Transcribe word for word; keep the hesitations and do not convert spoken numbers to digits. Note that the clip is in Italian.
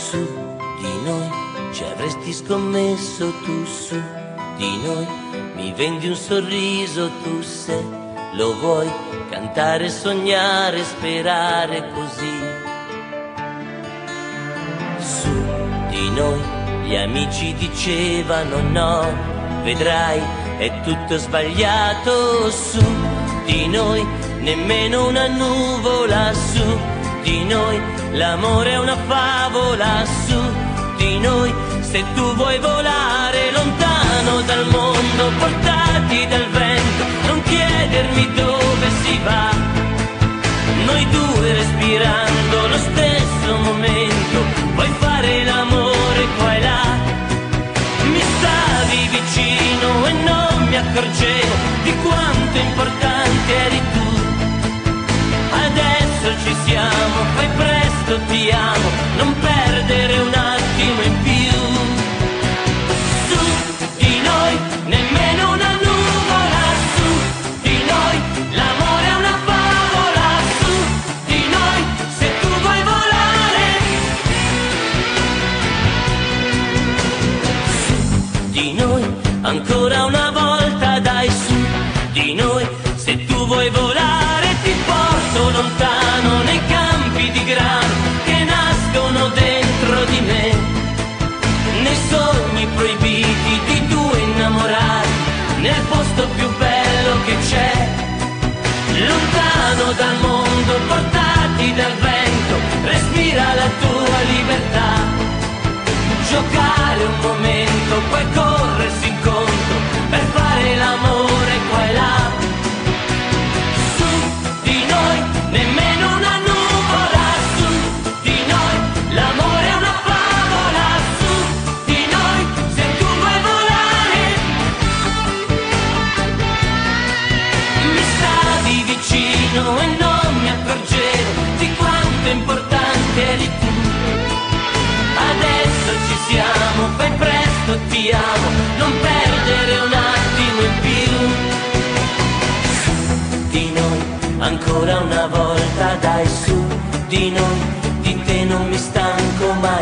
su di noi, ci avresti scommesso tu su di noi, mi vendi un sorriso tu se lo vuoi, cantare, sognare, sperare così. Su di noi, gli amici dicevano no, vedrai, è tutto sbagliato. Su di noi, nemmeno una nuvola. Su di noi, l'amore è una favola. Su di noi, se tu vuoi volare lontano dal mondo, portati dal vento, non chiedermi dove si va. Noi due respirando lo stesso momento, vuoi fare l'amore qua e là. Mi stavi vicino e non mi accorgevo di quanto importante eri tu. Adesso ci siamo, fai presto, ti amo, non perdere un attimo in più. Su di noi, nemmeno una nuvola. Su di noi, l'amore è una favola. Su di noi, se tu vuoi volare. Su di noi, ancora una volta dai. Su di noi, se tu vuoi volare, ti porto lontano nei campi di grano che nascono dentro di me, nei sogni proibiti di due innamorati, nel posto più bello che c'è. Lontano dal mondo, portati dal vento, respira la tua libertà. Giocare un momento, poi corrersi incontro per fare l'amore qua e là. Su di noi, nemmeno una nuvola. Su di noi, l'amore è una favola. Su di noi, se tu vuoi volare. Mi stavi vicino e non mi accorgevo di quanto importante eri tu. Adesso ci siamo, fai presto, ti amo, non perdere un attimo in più. Su di noi, ancora una volta dai. Su di noi, di te non mi stanco mai.